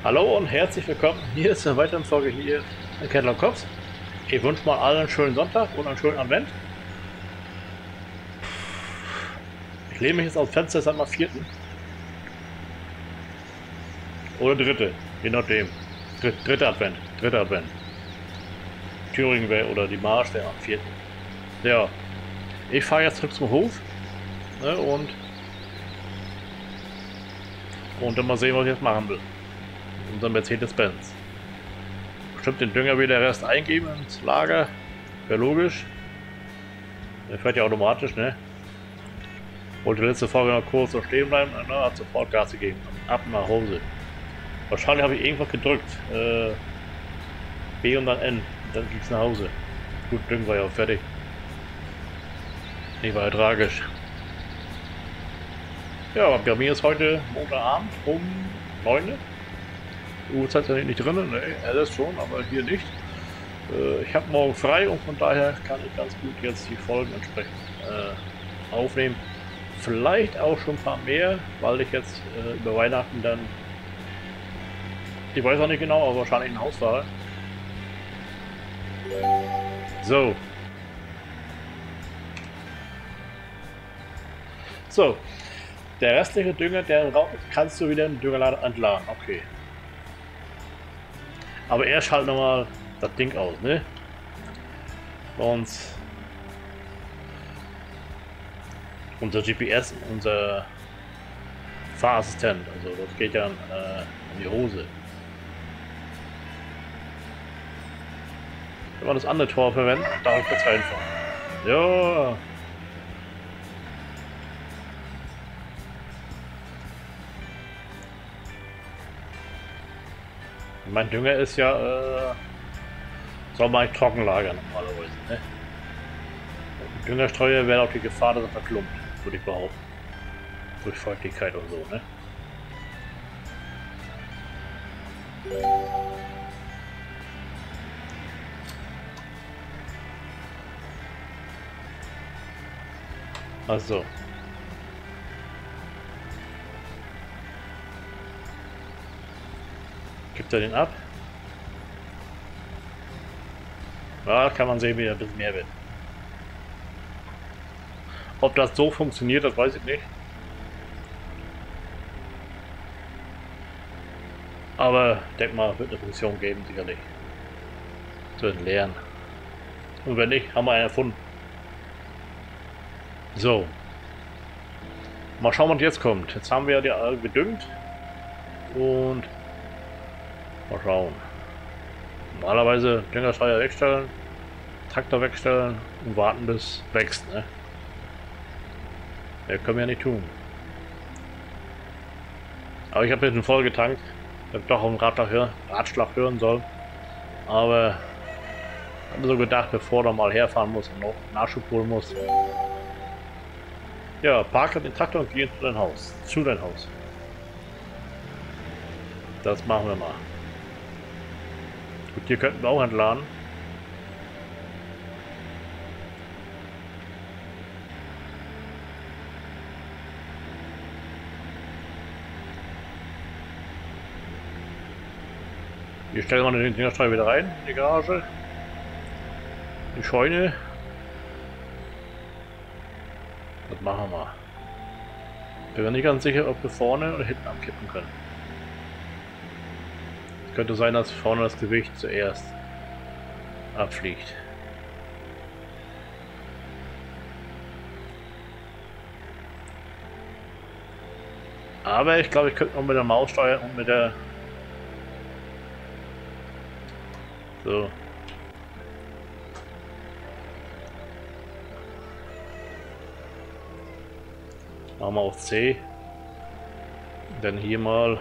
Hallo und herzlich willkommen hier zur weiteren Folge hier in Kettle Cops. Ich wünsche mal allen einen schönen Sonntag und einen schönen Advent. Ich lehne mich jetzt aufs Fenster seit mal 4. oder 3. Je nachdem. Dritter Advent. Dritter Advent. Thüringen wäre oder die Marsch wäre am 4. Ja, ich fahre jetzt zurück zum Hof, ne, und dann mal sehen, was ich jetzt machen will. Unser Mercedes-Benz. Bestimmt den Dünger wieder Rest eingeben ins Lager. Wäre logisch. Der fährt ja automatisch, ne? Wollte letzte Folge noch kurz so stehen bleiben, ne? Hat sofort Gas gegeben. Ab nach Hause. Wahrscheinlich habe ich irgendwas gedrückt. B und dann N. Und dann ging es nach Hause. Gut, Düngen war ja auch fertig. Nee, war ja tragisch. Ja, bei mir ist heute Montagabend um 9. Die Uhrzeit ist ja nicht drin, ne? Er ist schon, aber hier nicht. Ich habe morgen frei und von daher kann ich ganz gut jetzt die Folgen entsprechend aufnehmen. Vielleicht auch schon ein paar mehr, weil ich jetzt über Weihnachten dann, ich weiß auch nicht genau, aber wahrscheinlich ein Haus fahre. So. So. Der restliche Dünger, der im Raum ist, kannst du wieder im Düngerlader entladen. Okay. Aber erst schalt nochmal das Ding aus, ne? Und unser GPS, unser Fahrassistent, also das geht ja in die Hose. Wenn wir das andere Tor verwenden, darf ich jetzt reinfahren. Ja. Mein Dünger ist ja, soll man trocken lagern normalerweise, ne? Und Düngerstreuer wäre auch die Gefahr, dass er verklumpt, würde ich behaupten. Durch Feuchtigkeit und so, ne? Also. Gibt er den ab? Ja, kann man sehen, wie er ein bisschen mehr wird. Ob das so funktioniert, das weiß ich nicht. Aber denk mal, wird eine Funktion geben, sicherlich. Zu entleeren. Und wenn nicht, haben wir einen erfunden. So. Mal schauen, was jetzt kommt. Jetzt haben wir die gedüngt. Und mal schauen. Normalerweise Düngerstreuer wegstellen, Traktor wegstellen und warten, bis wächst, ne? Ja, können wir ja nicht tun. Aber ich habe jetzt voll getankt. Ich habe doch auf den Ratschlag hören sollen. Aber habe mir so gedacht, bevor er mal herfahren muss und noch Nachschub holen muss. Ja, parke den Traktor und geh zu dein Haus. Zu dein Haus. Das machen wir mal. Gut, hier könnten wir auch entladen. Hier stellen wir den Düngerstreuer wieder rein in die Garage. Die Scheune. Das machen wir. Ich bin nicht ganz sicher, ob wir vorne oder hinten abkippen können. Es könnte sein, dass vorne das Gewicht zuerst abfliegt. Aber ich glaube, ich könnte noch mit der Maus steuern und mit der... So. Machen wir auf C. Dann hier mal.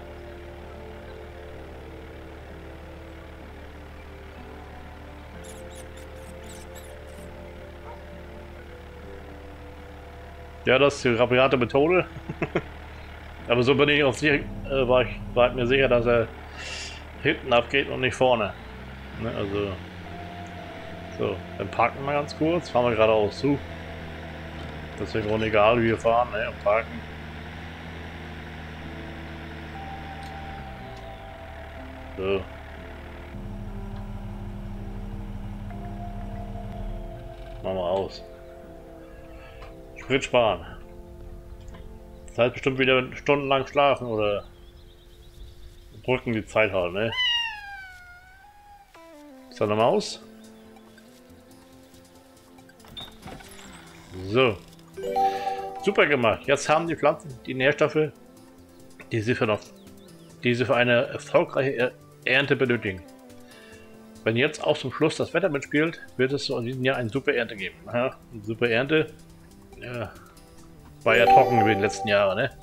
Ja, das ist die rabiate Methode. Aber so bin ich auf sicher, war mir sicher, dass er hinten abgeht und nicht vorne. Ne, also. So, dann parken wir ganz kurz, fahren wir geradeaus zu. Das ist im Grunde egal, wie wir fahren, ne, und parken. So. Machen wir aus. Sprit sparen. Das heißt bestimmt wieder stundenlang schlafen oder drücken die Zeit halt, ne? Ist da eine Maus? So. Super gemacht. Jetzt haben die Pflanzen die Nährstoffe, die sie für eine erfolgreiche Ernte benötigen. Wenn jetzt auch zum Schluss das Wetter mitspielt, wird es in diesem Jahr eine super Ernte geben. Ja, eine super Ernte. Ja, war ja trocken gewesen in den letzten Jahren, ne?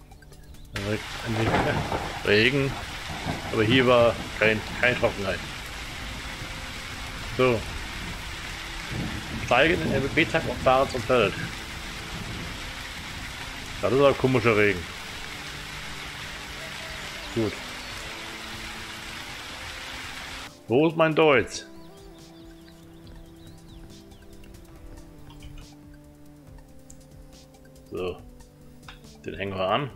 Regen. Aber hier war keine Trockenheit. So. Steige in den LBB-Tank und fahre zum Feld. Das ist ein komischer Regen. Gut. Wo ist mein Deutsch? So. Den hängen wir an.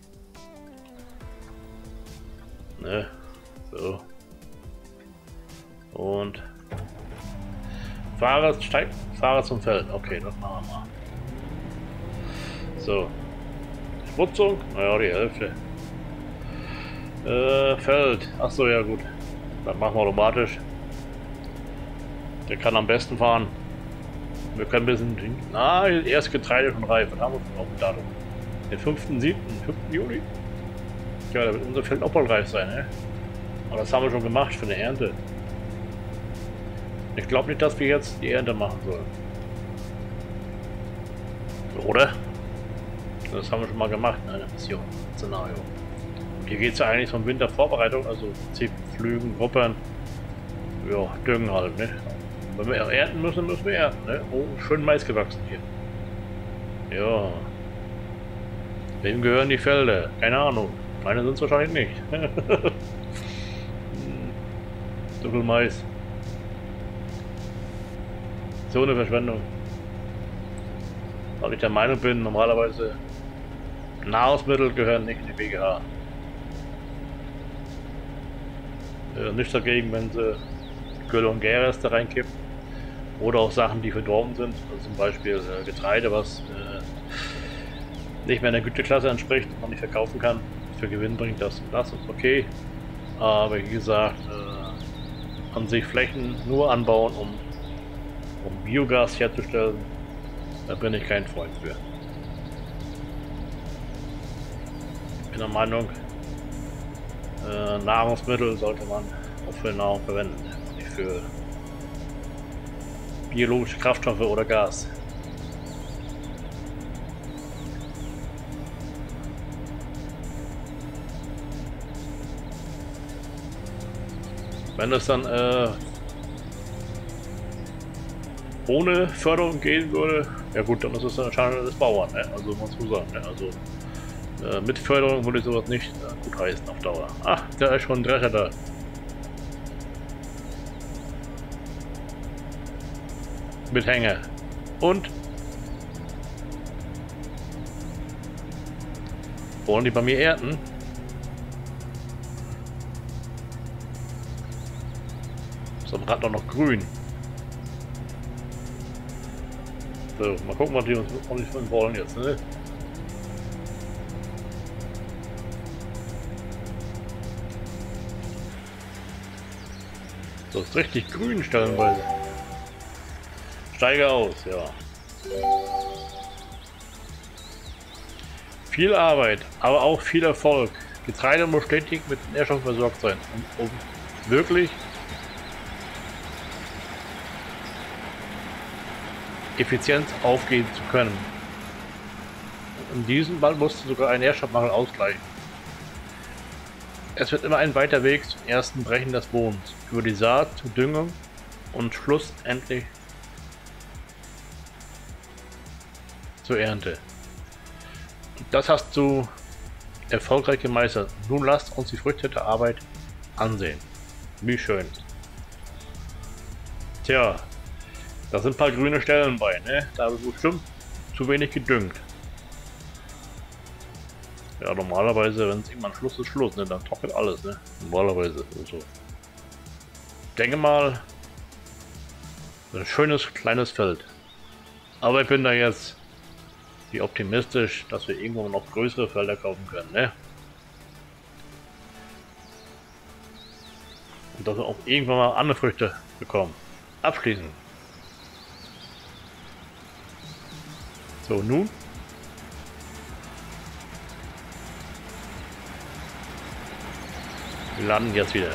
Ne. So. Und fahre zum Feld. Okay, das machen wir mal. So. Schmutzung? Naja, die Hälfte. Feld. Achso, ja gut. Das machen wir automatisch. Der kann am besten fahren. Wir können ein bisschen... Na, erst Getreide schon reif. Was haben wir auf dem Datum? Den 5.7., 5. Juli. Ja, da wird unser Feld auch bald reif sein, ne? Aber das haben wir schon gemacht für eine Ernte. Ich glaube nicht, dass wir jetzt die Ernte machen sollen. Oder? Das haben wir schon mal gemacht in einer Mission, Szenario. Und hier geht es ja eigentlich von Wintervorbereitung, also Pflügen, Ruppern, ja, Düngen halt, ne? Wenn wir ernten müssen, müssen wir ernten, ne? Oh, schön Mais gewachsen hier. Ja. Wem gehören die Felder? Keine Ahnung. Meine sind es wahrscheinlich nicht. So viel Mais. So eine Verschwendung. Weil ich der Meinung bin, normalerweise Nahrungsmittel gehören nicht in die BGH. Nichts dagegen, wenn sie Gülle und Gärreste reinkippen. Oder auch Sachen, die verdorben sind. Also zum Beispiel Getreide, was nicht mehr in der Güteklasse entspricht und man nicht verkaufen kann. Für Gewinn bringt das ist okay. Aber wie gesagt, an sich Flächen nur anbauen, um Biogas herzustellen, da bin ich kein Freund für. Ich bin der Meinung, Nahrungsmittel sollte man auch für Nahrung verwenden, nicht für biologische Kraftstoffe oder Gas. Wenn das dann ohne Förderung gehen würde, ja gut, dann ist es eine Schande des Bauern, ne? Also muss man sagen, ne? Also mit Förderung würde ich sowas nicht gut heißen auf Dauer. Ach, da ist schon ein Drescher da. Mit Hänger. Und? Wollen die bei mir ernten? Ist am Rad noch grün. So, mal gucken, was die uns wollen jetzt, ne? So, ist richtig grün stellenweise. Steige aus, ja. Viel Arbeit, aber auch viel Erfolg. Getreide muss stetig mit Nährstoffen versorgt sein, um wirklich effizient aufgehen zu können. In diesem Fall musste sogar ein Nährstoffmangel ausgleichen. Es wird immer ein weiter Weg zum ersten Brechen des Bodens, über die Saat zur Düngung und schlussendlich zur Ernte. Das hast du erfolgreich gemeistert. Nun lasst uns die Früchte der Arbeit ansehen. Wie schön. Tja, da sind ein paar grüne Stellen bei, ne? Da habe ich bestimmt zu wenig gedüngt. Ja, normalerweise, wenn es irgendwann Schluss ist, Schluss, ne? Dann trocknet alles, ne? Normalerweise. Also. Denke mal, ein schönes kleines Feld. Aber ich bin da jetzt wie optimistisch, dass wir irgendwann noch größere Felder kaufen können, ne? Und dass wir auch irgendwann mal andere Früchte bekommen. Abschließend. So, nun. Wir landen jetzt wieder.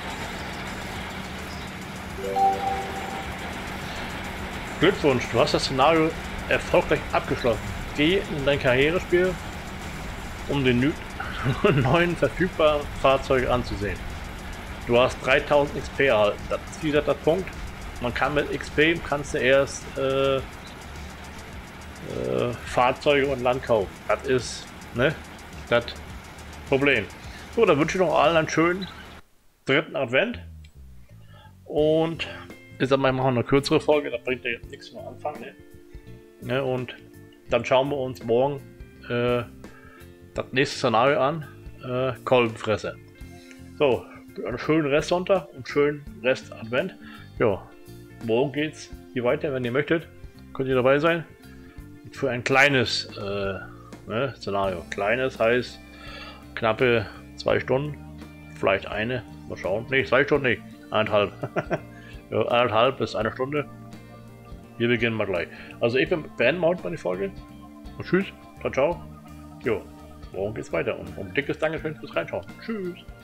Glückwunsch, du hast das Szenario erfolgreich abgeschlossen. Geh in dein Karrierespiel, um den neuen verfügbaren Fahrzeuge anzusehen. Du hast 3000 XP erhalten. Das ist wieder der Punkt. Man kann mit XP kannst du erst Fahrzeuge und Land kaufen. Das ist ne, das Problem. So, dann wünsche ich noch allen einen schönen 3. Advent. Und ist dann mal eine kürzere Folge, da bringt ja jetzt nichts zum Anfang. Ne? Und dann schauen wir uns morgen das nächste Szenario an. Kolbenfresser. So, einen schönen Restsonntag und schönen Rest Advent. Ja, morgen geht's hier weiter, wenn ihr möchtet. Könnt ihr dabei sein. Für ein kleines Szenario. Kleines heißt knappe 2 Stunden. Vielleicht eine. Mal schauen. Ne, 2 Stunden nicht. 1,5. Ja, 1,5 bis 1 Stunde. Wir beginnen mal gleich. Also ich beende mal heute meine Folge. Und tschüss. Ciao, ciao. Jo, morgen geht's weiter. Und dickes Dankeschön fürs Reinschauen. Tschüss.